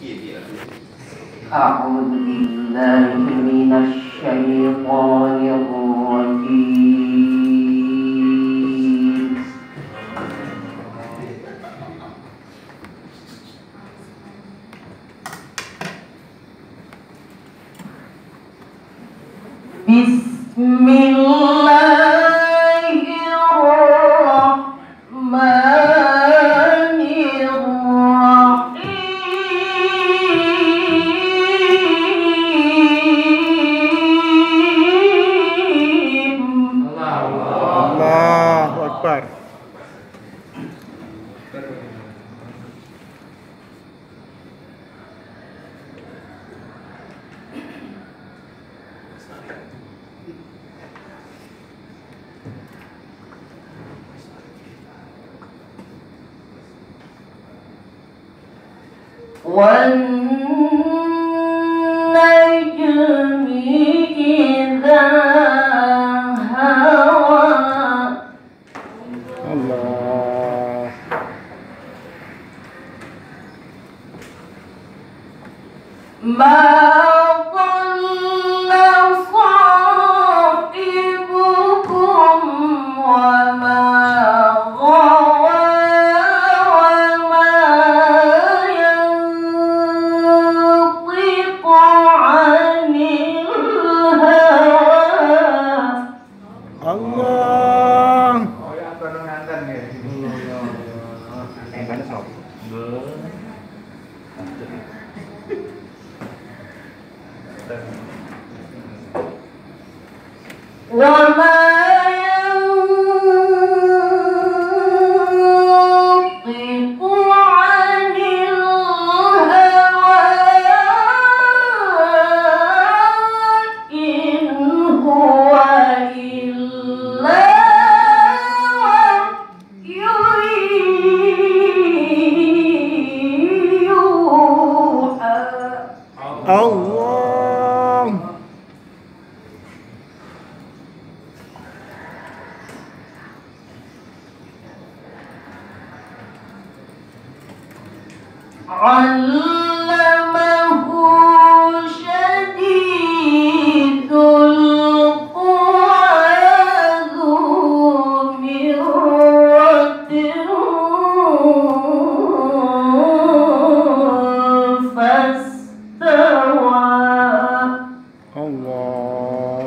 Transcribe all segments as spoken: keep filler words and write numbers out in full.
أعوذ بالله من الشيطان الرجيم. بسم الله الرحمن الرحيم. Allahu Akbar. والنجم إذا هوى. Allah. ما ضل صاحبكم وما غوى وما ينطق عن الهوى. Allah. وما ينطق عن الهوى إن هو إلا وحي يوحى. Allah. علمه شديد القوى ذو مرة فاستوى. Allah.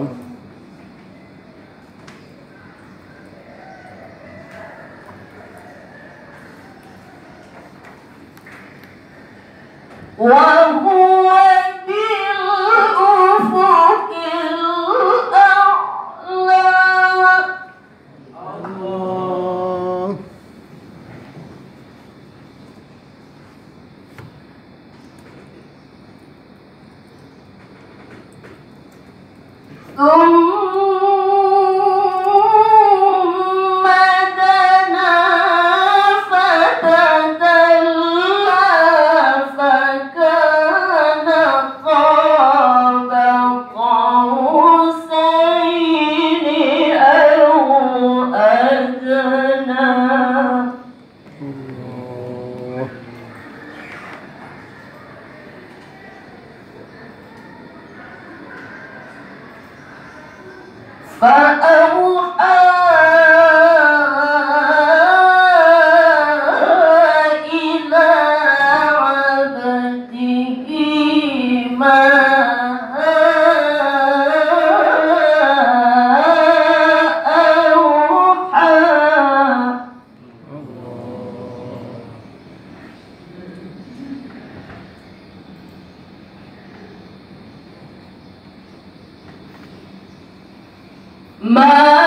وهو بالأفق الأعلى. Allah. ثم دنا فتدلى فكان قاب قوسين أو أدنى. Allah. فأوحى إلى عبده ما أوحى. ما